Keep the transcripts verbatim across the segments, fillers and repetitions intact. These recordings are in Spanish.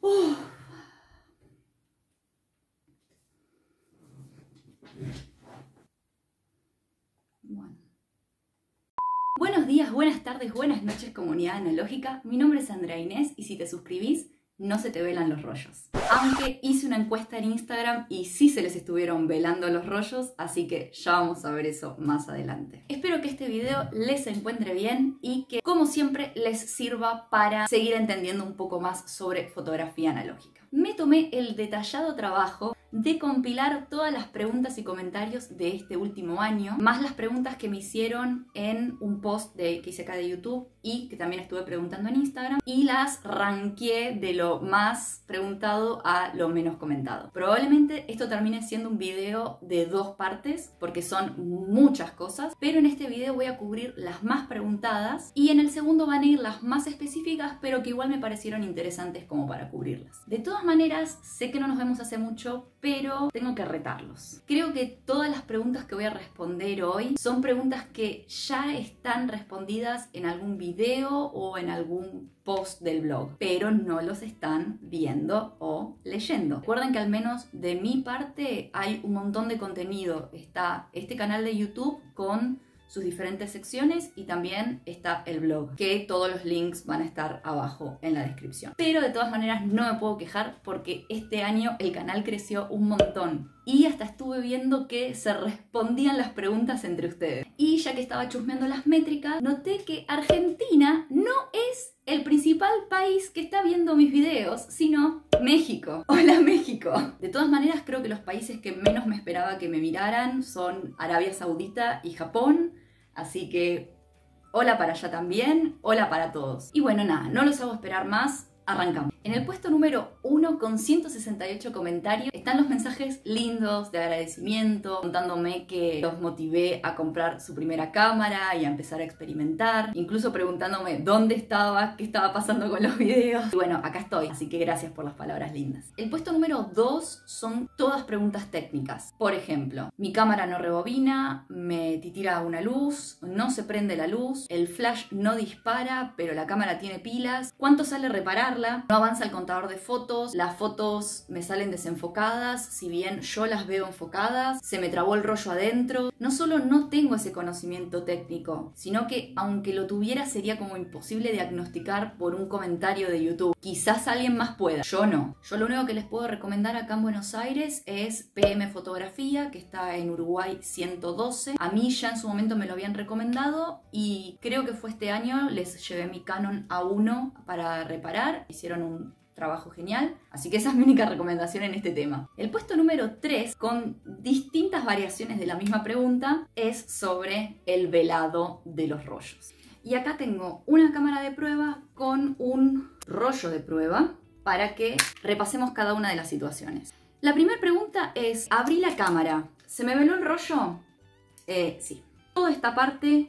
Uh. Bueno. Buenos días, buenas tardes, buenas noches, comunidad analógica. Mi nombre es Andrea Inés y si te suscribís, no se te velan los rollos. Aunque hice una encuesta en Instagram y sí se les estuvieron velando los rollos, así que ya vamos a ver eso más adelante. Espero que este video les encuentre bien y que, como siempre, les sirva para seguir entendiendo un poco más sobre fotografía analógica. Me tomé el detallado trabajo de compilar todas las preguntas y comentarios de este último año, más las preguntas que me hicieron en un post de, que hice acá de YouTube y que también estuve preguntando en Instagram, y las ranqué de lo más preguntado a lo menos comentado. Probablemente esto termine siendo un video de dos partes porque son muchas cosas, pero en este video voy a cubrir las más preguntadas y en el segundo van a ir las más específicas, pero que igual me parecieron interesantes como para cubrirlas. De todas maneras, sé que no nos vemos hace mucho, pero tengo que retarlos. Creo que todas las preguntas que voy a responder hoy son preguntas que ya están respondidas en algún video o en algún post del blog, pero no los están viendo o leyendo. Recuerden que al menos de mi parte hay un montón de contenido. Está este canal de YouTube con sus diferentes secciones y también está el blog, que todos los links van a estar abajo en la descripción. Pero de todas maneras no me puedo quejar porque este año el canal creció un montón y hasta estuve viendo que se respondían las preguntas entre ustedes. Y ya que estaba chusmeando las métricas, noté que Argentina no es el principal país que está viendo mis videos, sino México. Hola México. De todas maneras, creo que los países que menos me esperaba que me miraran son Arabia Saudita y Japón, así que hola para allá también, hola para todos. Y bueno, nada, no los hago esperar más. Arrancamos. En el puesto número uno, con ciento sesenta y ocho comentarios, están los mensajes lindos de agradecimiento, contándome que los motivé a comprar su primera cámara y a empezar a experimentar, incluso preguntándome dónde estaba, qué estaba pasando con los videos. Y bueno, acá estoy, así que gracias por las palabras lindas. El puesto número dos son todas preguntas técnicas. Por ejemplo, mi cámara no rebobina, me titira una luz, no se prende la luz, el flash no dispara, pero la cámara tiene pilas, ¿cuánto sale reparar? No avanza el contador de fotos, las fotos me salen desenfocadas, si bien yo las veo enfocadas, se me trabó el rollo adentro. No solo no tengo ese conocimiento técnico, sino que aunque lo tuviera sería como imposible diagnosticar por un comentario de YouTube. Quizás alguien más pueda, yo no. Yo lo único que les puedo recomendar acá en Buenos Aires es P M Fotografía, que está en Uruguay ciento doce. A mí ya en su momento me lo habían recomendado y creo que fue este año, les llevé mi Canon A uno para reparar. Hicieron un trabajo genial, así que esa es mi única recomendación en este tema. El puesto número tres, con distintas variaciones de la misma pregunta, es sobre el velado de los rollos. Y acá tengo una cámara de prueba con un rollo de prueba para que repasemos cada una de las situaciones. La primera pregunta es, ¿abrí la cámara? ¿Se me veló el rollo? Eh, sí. Toda esta parte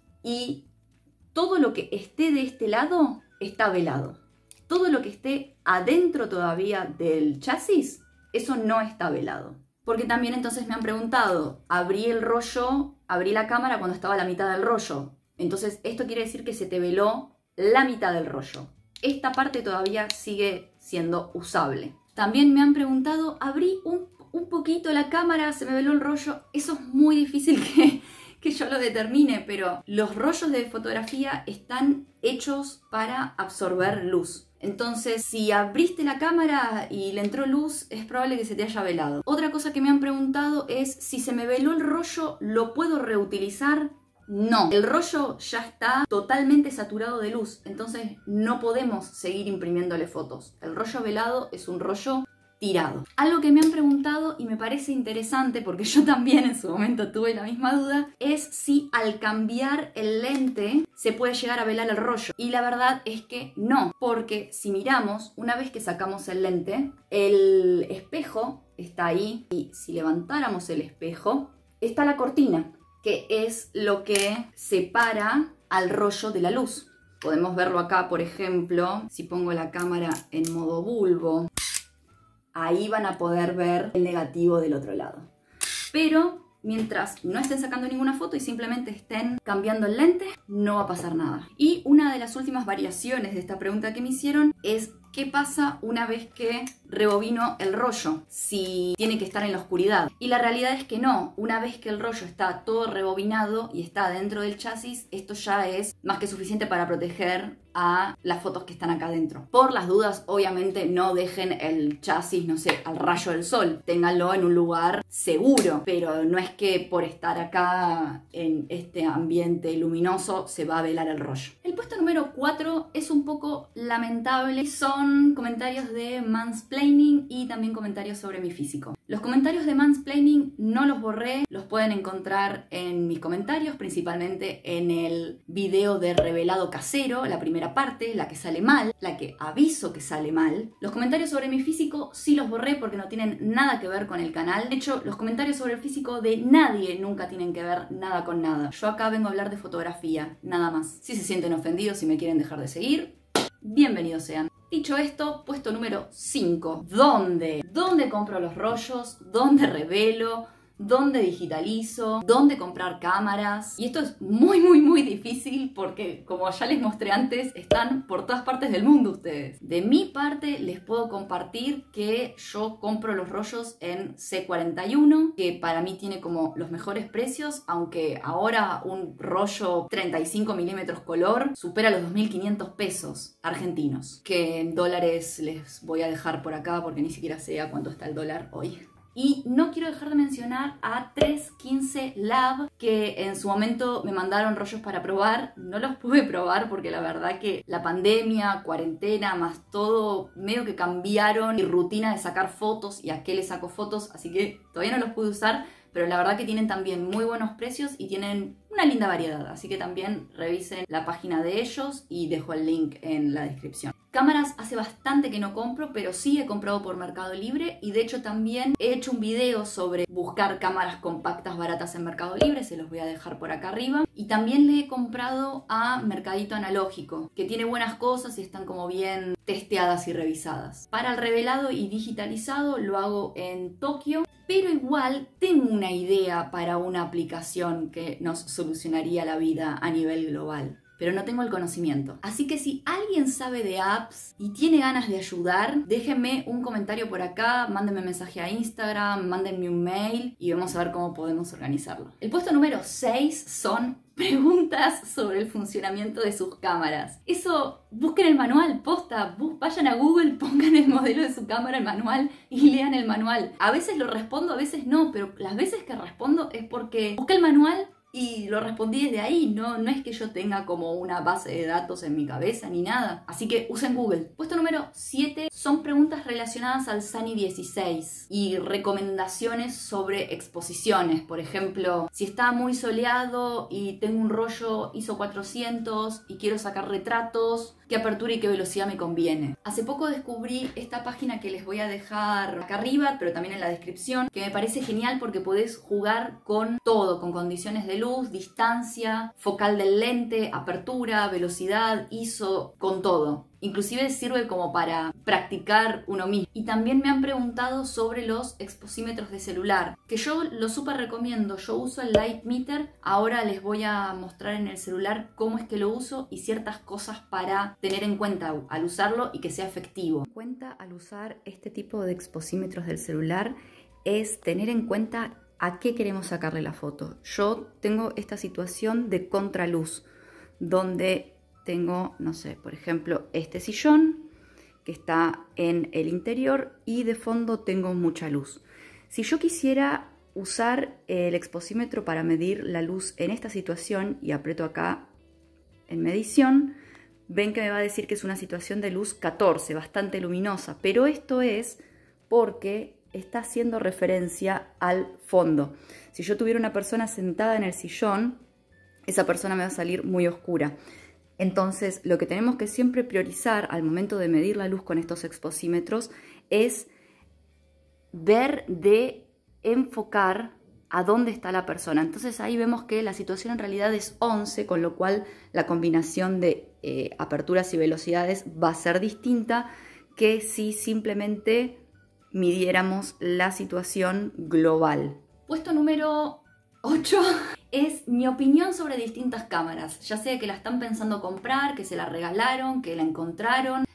y todo lo que esté de este lado está velado. Todo lo que esté adentro todavía del chasis, eso no está velado. Porque también entonces me han preguntado, abrí el rollo, abrí la cámara cuando estaba a la mitad del rollo. Entonces esto quiere decir que se te veló la mitad del rollo. Esta parte todavía sigue siendo usable. También me han preguntado, abrí un, un poquito la cámara, se me veló el rollo. Eso es muy difícil que... que yo lo determine, pero los rollos de fotografía están hechos para absorber luz. Entonces, si abriste la cámara y le entró luz, es probable que se te haya velado. Otra cosa que me han preguntado es, si se me veló el rollo, ¿lo puedo reutilizar? No, el rollo ya está totalmente saturado de luz, entonces no podemos seguir imprimiéndole fotos. El rollo velado es un rollo tirado. Algo que me han preguntado y me parece interesante, porque yo también en su momento tuve la misma duda, es si al cambiar el lente se puede llegar a velar el rollo. Y la verdad es que no, porque si miramos, una vez que sacamos el lente, el espejo está ahí y si levantáramos el espejo, está la cortina, que es lo que separa al rollo de la luz. Podemos verlo acá, por ejemplo, si pongo la cámara en modo bulbo. Ahí van a poder ver el negativo del otro lado. Pero mientras no estén sacando ninguna foto y simplemente estén cambiando el lente, no va a pasar nada. Y una de las últimas variaciones de esta pregunta que me hicieron es ¿qué pasa una vez que rebobino el rollo? Si tiene que estar en la oscuridad. Y la realidad es que no. Una vez que el rollo está todo rebobinado y está dentro del chasis, esto ya es más que suficiente para proteger a las fotos que están acá adentro. Por las dudas, obviamente no dejen el chasis, no sé, al rayo del sol. Ténganlo en un lugar seguro, pero no es que por estar acá en este ambiente luminoso se va a velar el rollo. El puesto número cuatro es un poco lamentable. Son comentarios de mansplaining y también comentarios sobre mi físico. Los comentarios de mansplaining no los borré, los pueden encontrar en mis comentarios, principalmente en el video de revelado casero, la primera parte, la que sale mal, la que aviso que sale mal. Los comentarios sobre mi físico sí los borré porque no tienen nada que ver con el canal. De hecho, los comentarios sobre el físico de nadie nunca tienen que ver nada con nada. Yo acá vengo a hablar de fotografía, nada más. Si se sienten ofendidos, si me quieren dejar de seguir, bienvenidos sean. Dicho esto, puesto número cinco. ¿Dónde? ¿Dónde compro los rollos? ¿Dónde revelo? ¿Dónde digitalizo? ¿Dónde comprar cámaras? Y esto es muy, muy, muy difícil porque, como ya les mostré antes, están por todas partes del mundo ustedes. De mi parte, les puedo compartir que yo compro los rollos en C cuarenta y uno, que para mí tiene como los mejores precios, aunque ahora un rollo treinta y cinco milímetros color supera los dos mil quinientos pesos argentinos, que en dólares les voy a dejar por acá porque ni siquiera sé a cuánto está el dólar hoy. Y no quiero dejar de mencionar a trescientos quince Lab, que en su momento me mandaron rollos para probar. No los pude probar porque la verdad que la pandemia, cuarentena, más todo, medio que cambiaron mi rutina de sacar fotos y a qué le saco fotos, así que todavía no los pude usar, pero la verdad que tienen también muy buenos precios y tienen una linda variedad, así que también revisen la página de ellos y dejo el link en la descripción. Cámaras hace bastante que no compro, pero sí he comprado por Mercado Libre y de hecho también he hecho un video sobre buscar cámaras compactas baratas en Mercado Libre, se los voy a dejar por acá arriba. Y también le he comprado a Mercadito Analógico, que tiene buenas cosas y están como bien testeadas y revisadas. Para el revelado y digitalizado lo hago en Tokio, pero igual tengo una idea para una aplicación que nos solucionaría la vida a nivel global, pero no tengo el conocimiento. Así que si alguien sabe de apps y tiene ganas de ayudar, déjenme un comentario por acá, mándenme mensaje a Instagram, mándenme un mail y vamos a ver cómo podemos organizarlo. El puesto número seis son preguntas sobre el funcionamiento de sus cámaras. Eso, busquen el manual, posta, bus, vayan a Google, pongan el modelo de su cámara, el manual y lean el manual. A veces lo respondo, a veces no, pero las veces que respondo es porque busqué el manual y lo respondí desde ahí, no, no es que yo tenga como una base de datos en mi cabeza ni nada. Así que usen Google. Puesto número siete son preguntas relacionadas al Sunny dieciséis y recomendaciones sobre exposiciones. Por ejemplo, si está muy soleado y tengo un rollo ISO cuatrocientos y quiero sacar retratos, ¿qué apertura y qué velocidad me conviene? Hace poco descubrí esta página que les voy a dejar acá arriba, pero también en la descripción, que me parece genial porque podés jugar con todo, con condiciones de luz, distancia, focal del lente, apertura, velocidad, ISO, con todo. Inclusive sirve como para practicar uno mismo. Y también me han preguntado sobre los exposímetros de celular, que yo lo súper recomiendo. Yo uso el Light Meter. Ahora les voy a mostrar en el celular cómo es que lo uso y ciertas cosas para tener en cuenta al usarlo y que sea efectivo. En cuenta al usar este tipo de exposímetros del celular es tener en cuenta a qué queremos sacarle la foto. Yo tengo esta situación de contraluz, donde tengo, no sé, por ejemplo, este sillón que está en el interior y de fondo tengo mucha luz. Si yo quisiera usar el exposímetro para medir la luz en esta situación y aprieto acá en medición, ven que me va a decir que es una situación de luz catorce, bastante luminosa, pero esto es porque está haciendo referencia al fondo. Si yo tuviera una persona sentada en el sillón, esa persona me va a salir muy oscura. Entonces, lo que tenemos que siempre priorizar al momento de medir la luz con estos exposímetros es ver de enfocar a dónde está la persona. Entonces ahí vemos que la situación en realidad es once, con lo cual la combinación de eh, aperturas y velocidades va a ser distinta que si simplemente midiéramos la situación global. Puesto número ocho es mi opinión sobre distintas cámaras, ya sea que la están pensando comprar, que se la regalaron, que la encontraron.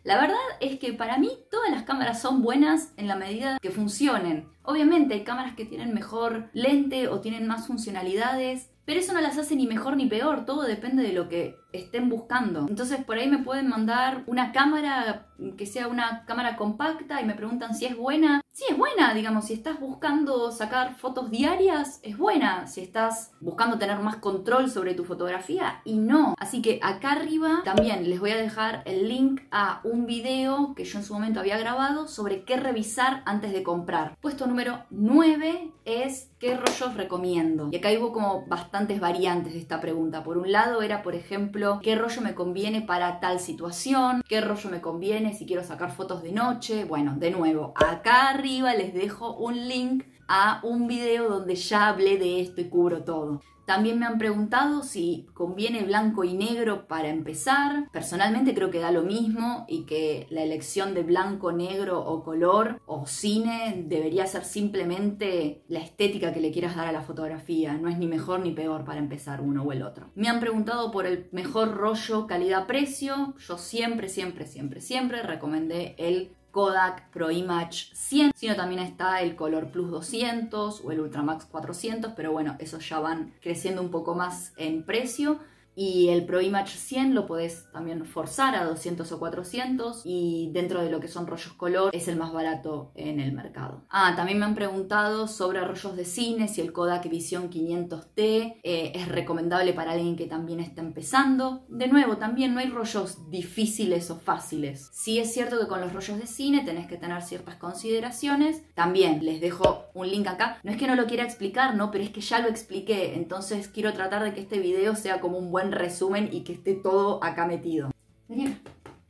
La verdad es que para mí todas las cámaras son buenas en la medida que funcionen. Obviamente hay cámaras que tienen mejor lente o tienen más funcionalidades, pero eso no las hace ni mejor ni peor, todo depende de lo que estén buscando. Entonces por ahí me pueden mandar una cámara que sea una cámara compacta y me preguntan si es buena. Sí, es buena, digamos, si estás buscando sacar fotos diarias, es buena. Si estás buscando tener más control sobre tu fotografía, y no. Así que acá arriba también les voy a dejar el link a un video que yo en su momento había grabado sobre qué revisar antes de comprar. Puesto número nueve es ¿qué rollos recomiendo? Y acá hubo como bastantes variantes de esta pregunta. Por un lado era, por ejemplo, ¿qué rollo me conviene para tal situación? ¿Qué rollo me conviene si quiero sacar fotos de noche? Bueno, de nuevo, acá arriba les dejo un link a un video donde ya hablé de esto y cubro todo. También me han preguntado si conviene blanco y negro para empezar. Personalmente creo que da lo mismo y que la elección de blanco, negro o color o cine debería ser simplemente la estética que le quieras dar a la fotografía. No es ni mejor ni peor para empezar uno o el otro. Me han preguntado por el mejor rollo calidad-precio. Yo siempre, siempre, siempre, siempre recomendé el Kodak ProImage cien, sino también está el Color Plus doscientos o el Ultramax cuatrocientos, pero bueno, esos ya van creciendo un poco más en precio. Y el ProImage cien lo podés también forzar a doscientos o cuatrocientos, y dentro de lo que son rollos color es el más barato en el mercado. Ah, también me han preguntado sobre rollos de cine, si el Kodak Vision quinientos T eh, es recomendable para alguien que también está empezando. De nuevo, también no hay rollos difíciles o fáciles. Sí es cierto que con los rollos de cine tenés que tener ciertas consideraciones. También les dejo un link acá. No es que no lo quiera explicar, ¿no? Pero es que ya lo expliqué. Entonces quiero tratar de que este video sea como un buen resumen y que esté todo acá metido. Vení acá.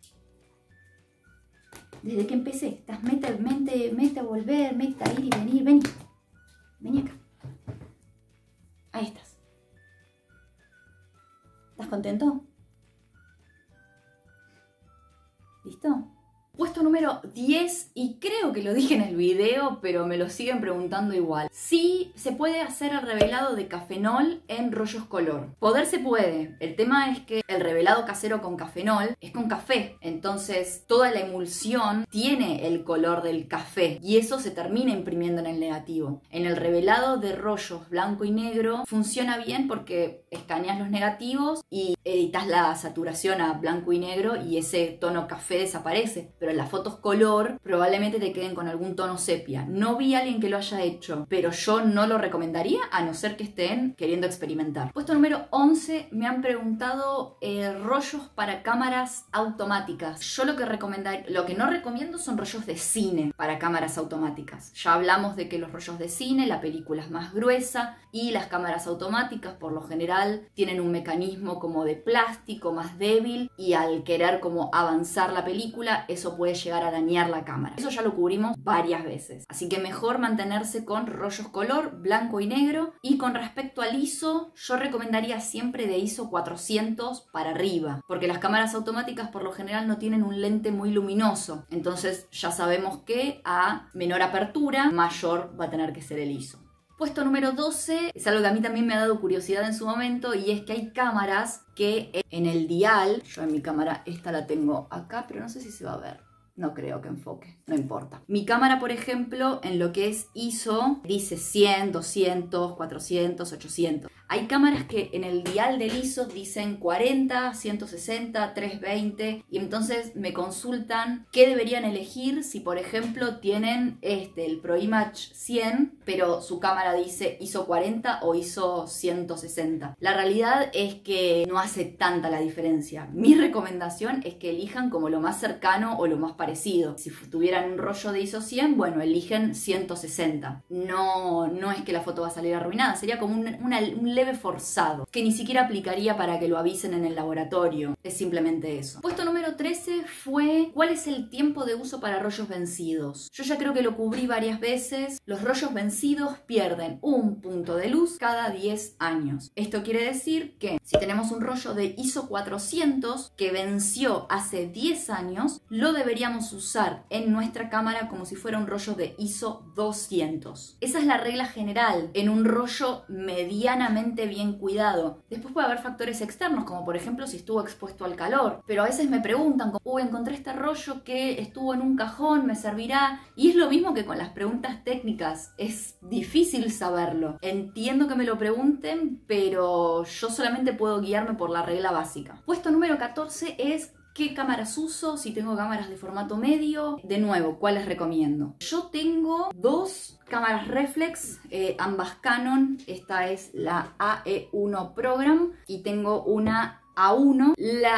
Desde que empecé, estás mete, mete, mete a volver, mete a ir y venir, vení. Vení acá. Ahí estás. ¿Estás contento? ¿Listo? Puesto número diez, y creo que lo dije en el video, pero me lo siguen preguntando igual. Sí se puede hacer el revelado de cafenol en rollos color. Poder se puede. El tema es que el revelado casero con cafenol es con café. Entonces toda la emulsión tiene el color del café y eso se termina imprimiendo en el negativo. En el revelado de rollos blanco y negro funciona bien porque escaneas los negativos y editas la saturación a blanco y negro y ese tono café desaparece. Pero en las fotos color probablemente te queden con algún tono sepia. No vi a alguien que lo haya hecho, pero yo no lo recomendaría a no ser que estén queriendo experimentar. Puesto número once, me han preguntado eh, rollos para cámaras automáticas. Yo lo que recomendar, lo que no recomiendo son rollos de cine para cámaras automáticas. Ya hablamos de que los rollos de cine, la película es más gruesa y las cámaras automáticas por lo general tienen un mecanismo como de plástico más débil y al querer como avanzar la película, eso puede llegar a dañar la cámara. Eso ya lo cubrimos varias veces. Así que mejor mantenerse con rollos color, blanco y negro. Y con respecto al I S O, yo recomendaría siempre de I S O cuatrocientos para arriba, porque las cámaras automáticas por lo general no tienen un lente muy luminoso. Entonces ya sabemos que a menor apertura, mayor va a tener que ser el I S O. Puesto número doce, es algo que a mí también me ha dado curiosidad en su momento, y es que hay cámaras que en el dial, yo en mi cámara esta la tengo acá, pero no sé si se va a ver. No creo que enfoque, no importa. Mi cámara, por ejemplo, en lo que es I S O, dice cien, doscientos, cuatrocientos, ochocientos. Hay cámaras que en el dial del I S O dicen cuarenta, ciento sesenta, trescientos veinte, y entonces me consultan qué deberían elegir si, por ejemplo, tienen este, el ProImage cien, pero su cámara dice I S O cuarenta o I S O ciento sesenta. La realidad es que no hace tanta la diferencia. Mi recomendación es que elijan como lo más cercano o lo más parecido. Si tuvieran un rollo de I S O cien, bueno, eligen ciento sesenta. No, no es que la foto va a salir arruinada, sería como un, una, un leve forzado, que ni siquiera aplicaría para que lo avisen en el laboratorio. Es simplemente eso. Puesto número trece fue ¿cuál es el tiempo de uso para rollos vencidos? Yo ya creo que lo cubrí varias veces. Los rollos vencidos pierden un punto de luz cada diez años. Esto quiere decir que si tenemos un rollo de I S O cuatrocientos que venció hace diez años, lo deberíamos usar en nuestra cámara como si fuera un rollo de I S O doscientos. Esa es la regla general en un rollo medianamente bien cuidado. Después puede haber factores externos, como por ejemplo si estuvo expuesto al calor, pero a veces me pregunto preguntan, como, uy, encontré este rollo que estuvo en un cajón, ¿me servirá? Y es lo mismo que con las preguntas técnicas, es difícil saberlo. Entiendo que me lo pregunten, pero yo solamente puedo guiarme por la regla básica. Puesto número catorce es ¿qué cámaras uso? Si tengo cámaras de formato medio. De nuevo, ¿cuáles recomiendo? Yo tengo dos cámaras reflex, eh, ambas Canon. Esta es la A E uno Program y tengo una A uno.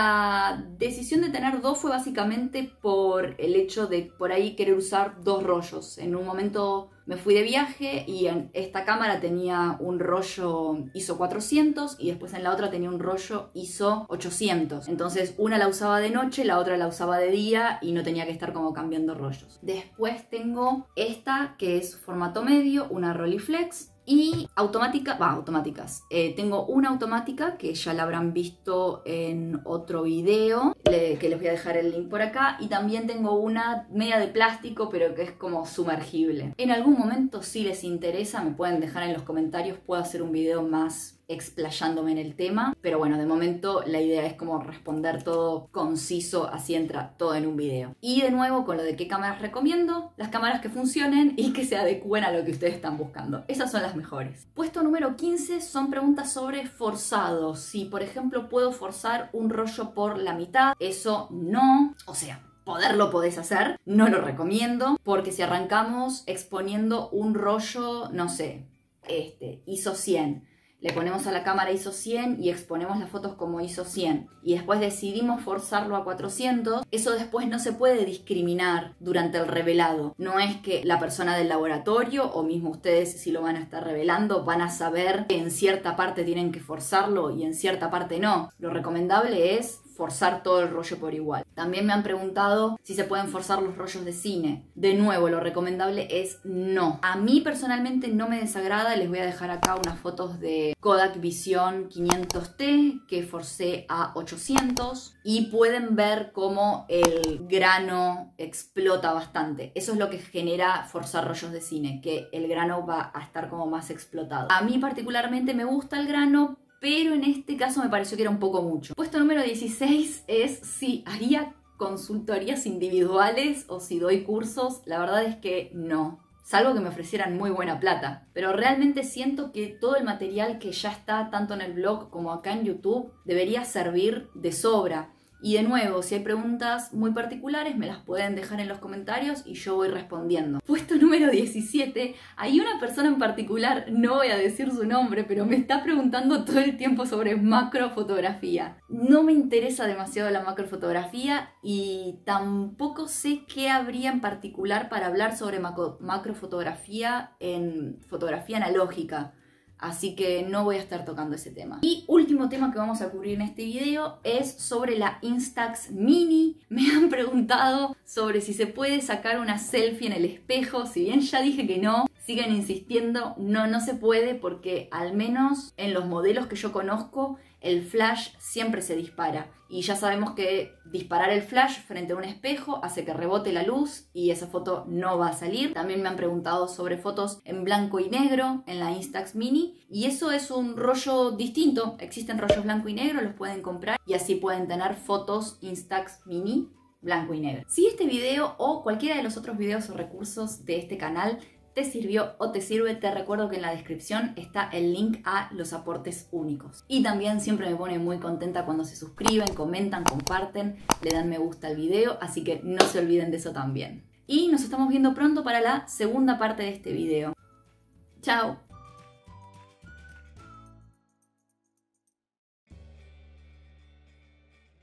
La decisión de tener dos fue básicamente por el hecho de por ahí querer usar dos rollos. En un momento me fui de viaje y en esta cámara tenía un rollo I S O cuatrocientos y después en la otra tenía un rollo I S O ochocientos. Entonces una la usaba de noche, la otra la usaba de día y no tenía que estar como cambiando rollos. Después tengo esta que es formato medio, una Rolleiflex. Y automática, va, automáticas. Eh, tengo una automática que ya la habrán visto en otro video, le, que les voy a dejar el link por acá. Y también tengo una media de plástico, pero que es como sumergible. En algún momento, si les interesa, me pueden dejar en los comentarios. Puedo hacer un video más explayándome en el tema, pero bueno, de momento la idea es como responder todo conciso, así entra todo en un video. Y de nuevo con lo de qué cámaras recomiendo, las cámaras que funcionen y que se adecúen a lo que ustedes están buscando. Esas son las mejores. Puesto número quince son preguntas sobre forzado. Si por ejemplo puedo forzar un rollo por la mitad, eso no, o sea, poderlo podés hacer, no lo recomiendo, porque si arrancamos exponiendo un rollo, no sé, este, I S O cien, le ponemos a la cámara I S O cien y exponemos las fotos como I S O cien y después decidimos forzarlo a cuatrocientos, eso después no se puede discriminar durante el revelado. No es que la persona del laboratorio o mismo ustedes, si lo van a estar revelando, van a saber que en cierta parte tienen que forzarlo y en cierta parte no. Lo recomendable es forzar todo el rollo por igual. También me han preguntado si se pueden forzar los rollos de cine. De nuevo, lo recomendable es no. A mí personalmente no me desagrada. Les voy a dejar acá unas fotos de Kodak Vision quinientos T que forcé a ochocientos y pueden ver cómo el grano explota bastante. Eso es lo que genera forzar rollos de cine, que el grano va a estar como más explotado. A mí particularmente me gusta el grano, pero en este caso me pareció que era un poco mucho. Puesto número dieciséis es si haría consultorías individuales o si doy cursos. La verdad es que no, salvo que me ofrecieran muy buena plata. Pero realmente siento que todo el material que ya está tanto en el blog como acá en YouTube debería servir de sobra. Y de nuevo, si hay preguntas muy particulares, me las pueden dejar en los comentarios y yo voy respondiendo. Puesto número diecisiete, hay una persona en particular, no voy a decir su nombre, pero me está preguntando todo el tiempo sobre macrofotografía. No me interesa demasiado la macrofotografía y tampoco sé qué habría en particular para hablar sobre macro, macrofotografía en fotografía analógica. Así que no voy a estar tocando ese tema. Y último tema que vamos a cubrir en este video es sobre la Instax Mini. Me han preguntado sobre si se puede sacar una selfie en el espejo. Si bien ya dije que no, siguen insistiendo. No, no se puede porque al menos en los modelos que yo conozco, el flash siempre se dispara. Y ya sabemos que disparar el flash frente a un espejo hace que rebote la luz y esa foto no va a salir. También me han preguntado sobre fotos en blanco y negro en la Instax Mini. Y eso es un rollo distinto. Existen rollos blanco y negro, los pueden comprar y así pueden tener fotos Instax Mini blanco y negro. Si este video o cualquiera de los otros videos o recursos de este canal te sirvió o te sirve, te recuerdo que en la descripción está el link a los aportes únicos. Y también siempre me pone muy contenta cuando se suscriben, comentan, comparten, le dan me gusta al video, así que no se olviden de eso también. Y nos estamos viendo pronto para la segunda parte de este video. ¡Chao!